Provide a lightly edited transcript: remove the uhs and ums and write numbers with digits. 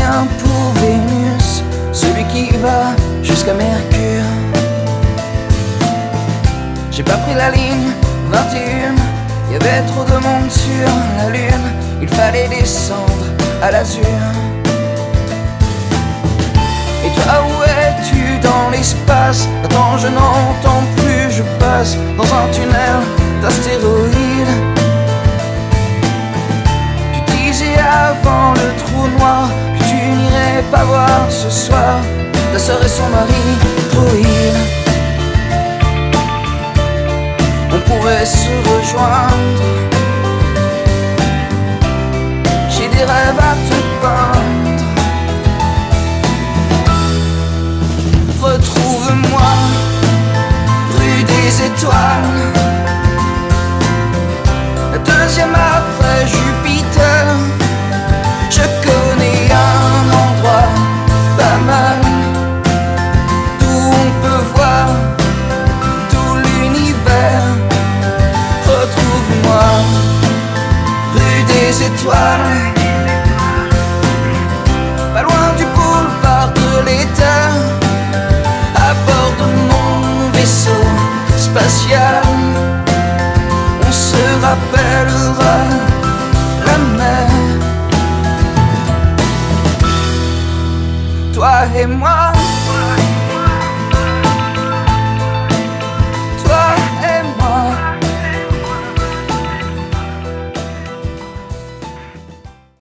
rien pour Vénus, celui qui va jusqu'à Mercure. J'ai pas pris la ligne 21, y avait trop de monde sur la lune, il fallait descendre à l'azur. Et toi, où es-tu dans l'espace? Attends, je n'entends plus, je passe dans un tunnel d'astéroïdes. Tu disais avant le trou noir que tu n'irais pas voir ce soir ta sœur et son mari droïde. On pourrait se rejoindre, j'ai des rêves à te peindre. Retrouve-moi rue des Étoiles, la deuxième après Jupiter. Je connais un endroit pas mal, d'où on peut voir tout l'univers. Retrouve-moi rue des Étoiles, pas loin du boulevard de l'État, à bord de mon vaisseau spatial. On se rappellera la mer, toi et moi.